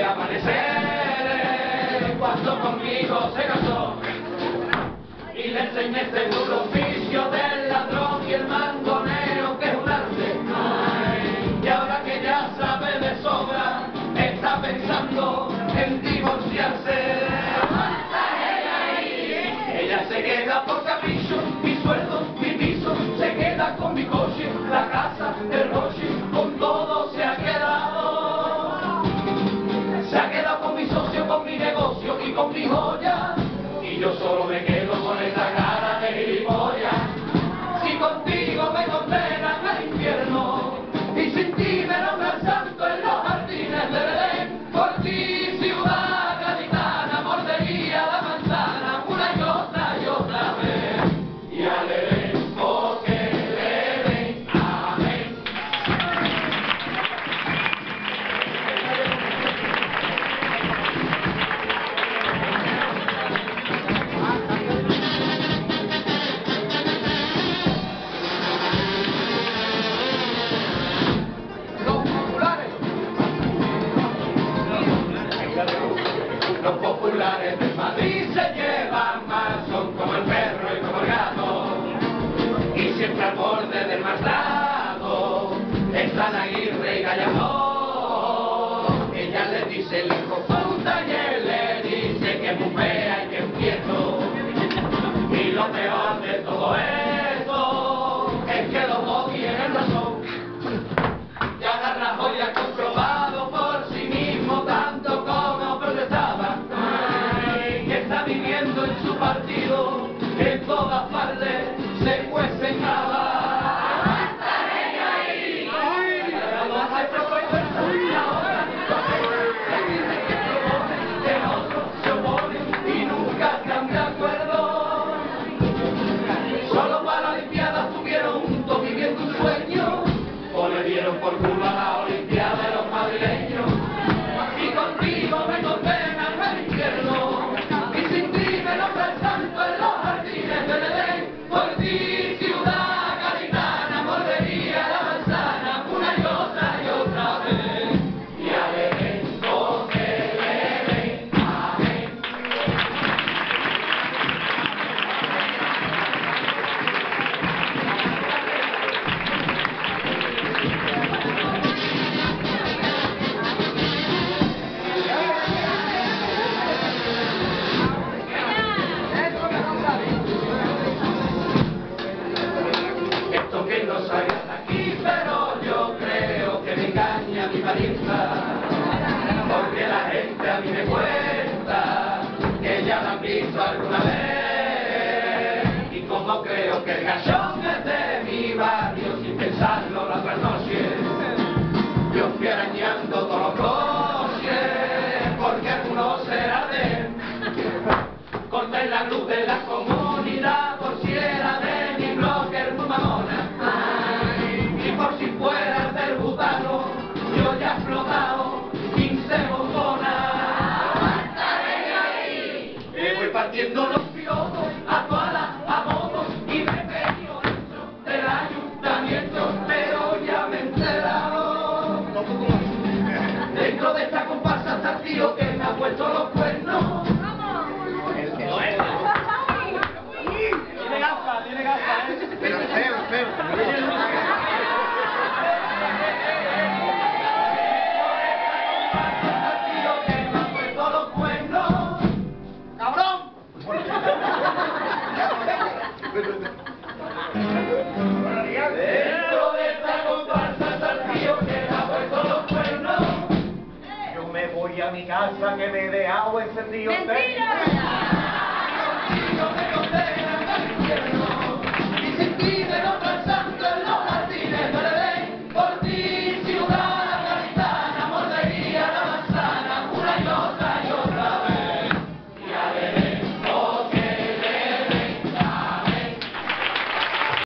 amaneceres cuando conmigo se casó y le enseñé este duro oficio del ladrón y el mangoneo que es un arte. Y ahora que ya sabe de sobra, está pensando en divorciarse. Ella se queda por capricho, mi sueldo, mi piso, se queda con mi coche, la casa, el roche, con todo se ha quedado. Se ha quedado con mi socio, con mi negocio y con mi joya, y yo solo me quedo con esta cara de gilipollas. Si contigo me condenan al infierno y sin ti me nombran santo en los jardines de Belén, por ti ciudad gaditana mordería la manzana una y otra vez, y aleremos que le den amén. Los populares de Madrid se llevan mal, son como el perro y como el gato, y siempre al borde del maltrato están Aguirre y Gallardón. Ella le dice el hijo puta y él le dice que es muy fea y que es un quieto, y lo peor de todo esto es que los dos tienen razón. Ya la Rajoy ha comprobado por sí mismo tanto como protestaba, que está viviendo en su partido, que en todas partes se cuecen habas. Y nunca están de acuerdo. Solo para la Olimpiada estuvieron juntos viviendo un sueño, o le dieron por culo a la Olimpiada de los madrileños. Y contigo me condenan al infierno, y sin ti me nombran santo en los jardines de Belén. Por ti ciudad gaditana mordería la manzana una y otra vez, y aleremos que le den amén. Esto que no salga de aquí, pero yo creo que me engaña mi parienta, porque la gente a mí me cuenta que ya la han visto alguna vez, y como creo que el gachón es de mi barrio, sin pensarlo la otra noche, yo fui arañando todos los coches, porque alguno será de él. Corté la luz de la comunidad por si era de mi bloque muy mamona, y por si fuera del butano yo ya he explotado 15 bombonas. Y voy partiendo los piojos a todas a motos y me pego dentro del ayuntamiento, pero ya me he enterado. Dentro de esta comparsa está el tío que me ha puesto los cuernos. Tiene gafas, Pero feo. ¡Cabrón! Dentro de esta comparsa está el tío que me ha puesto los cuernos. Yo me voy a mi casa que me he dejado encendido. ¡Mentira!